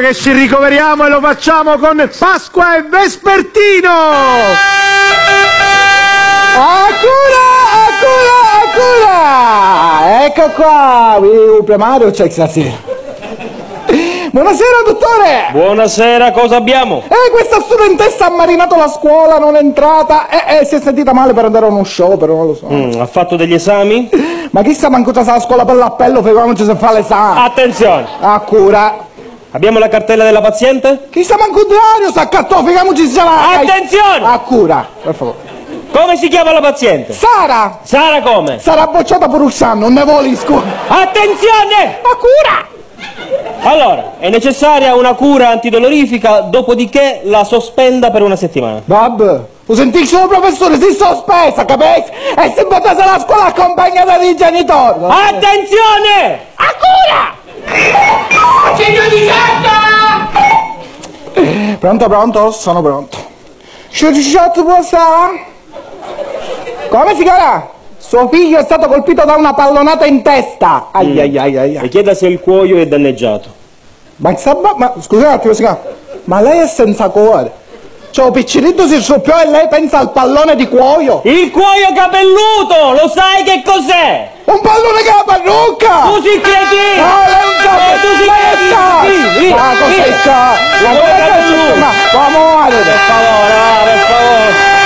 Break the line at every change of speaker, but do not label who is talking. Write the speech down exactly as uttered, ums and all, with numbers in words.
che ci ricoveriamo e lo facciamo con Pasqua e Vespertino!
Accura, accura, accura! Ecco qua, il primario c'è stasera. Buonasera, dottore!
Buonasera, cosa abbiamo?
Eh, questa studentessa ha marinato la scuola, non è entrata, e eh, eh, si è sentita male per andare a uno sciopero, non lo so.
Mm, ha fatto degli esami?
Ma chissà manco c'è la scuola per l'appello, figuriamoci se fa l'esame.
Attenzione!
Accura.
Abbiamo la cartella della paziente?
Chissà manco il diario, s'accattò, figuriamoci se la...
Attenzione!
Accura, per favore.
Come si chiama la paziente?
Sara!
Sara come?
Sarà bocciata per un anno, non ne vuole in scuola.
Attenzione!
Accura!
Allora, è necessaria una cura antidolorifica, dopodiché la sospenda per una settimana.
Vabbè, lo senti il suo professore, si sospesa, capisci? E se portasse alla scuola accompagnata dai genitori.
Attenzione!
Accura! Pronto, pronto? Sono pronto. Shot può stare? Come si chiama? Suo figlio è stato colpito da una pallonata in testa. Ai mm. ai ai ai.
E chieda se il cuoio è danneggiato.
Ma, ma scusi un attimo, signora, ma lei è senza cuore. Cioè, piccinito si soffiò e lei pensa al pallone di cuoio.
Il cuoio capelluto, lo sai che cos'è?
Un pallone che ha la parrucca!
Tu sei cretino!
No, lei è un capelluto!
Eh, tu sei cretino!
Ma cos'è? La cosa è... Ma, vamo,
per favore, per favore!